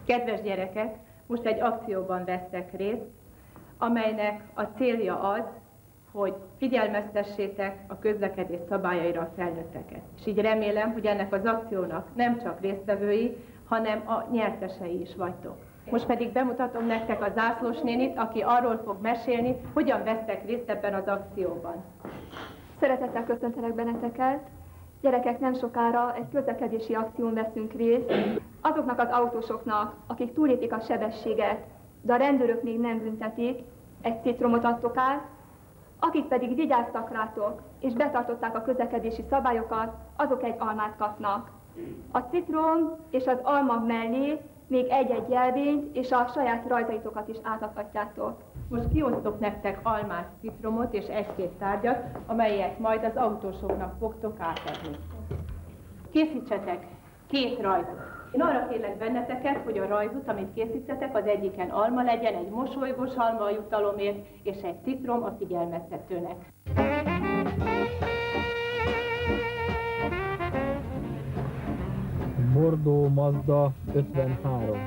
Kedves gyerekek, most egy akcióban vesztek részt, amelynek a célja az, hogy figyelmeztessétek a közlekedés szabályaira a felnőtteket. És így remélem, hogy ennek az akciónak nem csak résztvevői, hanem a nyertesei is vagytok. Most pedig bemutatom nektek a zászlós nénit, aki arról fog mesélni, hogyan vesztek részt ebben az akcióban. Szeretettel köszöntelek benneteket. Gyerekek, nem sokára egy közlekedési akción veszünk részt. Azoknak az autósoknak, akik túllépik a sebességet, de a rendőrök még nem büntetik, egy citromot adtok át, akik pedig vigyáztak rátok, és betartották a közlekedési szabályokat, azok egy almát kapnak. A citrom és az alma mellé még egy-egy jelvényt és a saját rajzaitokat is átadhatjátok. Most kiosztok nektek almát, citromot és egy-két tárgyat, amelyet majd az autósoknak fogtok átadni. Készítsetek 2 rajzot. Én arra kérlek benneteket, hogy a rajzot, amit készítetek, az egyiken alma legyen, egy mosolygós alma a jutalomért, és egy citrom a figyelmeztetőnek. Bordeaux Mazda 53.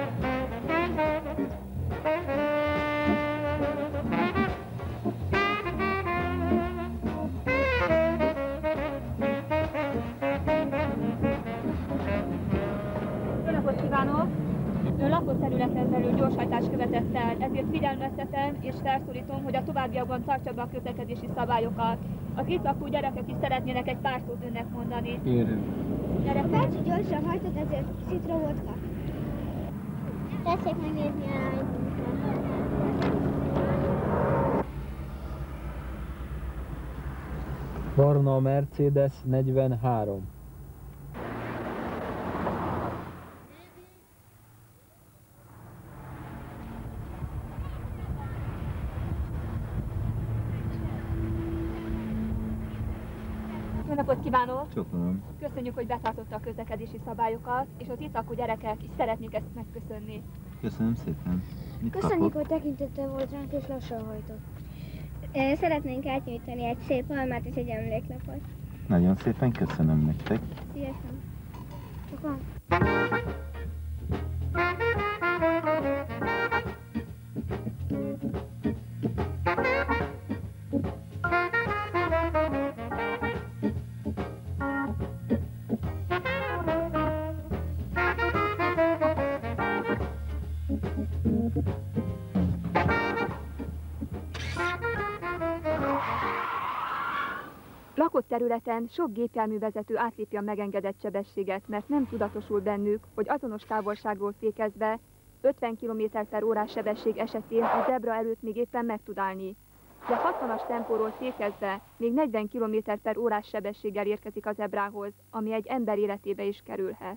Jó napot kívánok! Ön lakott területen belül gyorshajtást követett el, ezért figyelmeztetem és felszólítom, hogy a továbbiakban tartsa be a közlekedési szabályokat. Az itt lakó gyerekek is szeretnének egy pár szót önnek mondani. Érem. Gyerek, bácsi gyorsan hajtott, ezért citromot kap. Tessék megnézni a rajzunkat. Barna Mercedes 43. jó napot kívánok! Csókolom. Köszönjük, hogy betartotta a közlekedési szabályokat, és az itt lakó gyerekek is szeretnék ezt megköszönni. Köszönöm szépen. Mit Köszönjük, kapok? hogy tekintettel volt ránk és lassan hajtott. Szeretnénk átnyújtani egy szép almát és egy emléklapot. Nagyon szépen köszönöm nektek. Szívesen. Csak van. Lakott területen sok gépjárművezető átlépi a megengedett sebességet, mert nem tudatosul bennük, hogy azonos távolságról fékezve 50 km/h sebesség esetén a zebra előtt még éppen meg tud állni. De 60-as tempóról fékezve még 40 km/h sebességgel érkezik a zebrához, ami egy ember életébe is kerülhet.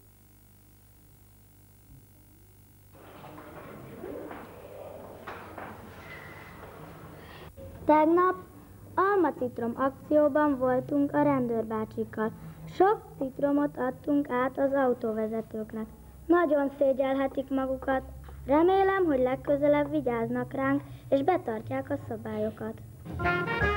Tegnap alma-citrom akcióban voltunk a rendőrbácsikkal. Sok citromot adtunk át az autóvezetőknek. Nagyon szégyelhetik magukat. Remélem, hogy legközelebb vigyáznak ránk, és betartják a szabályokat.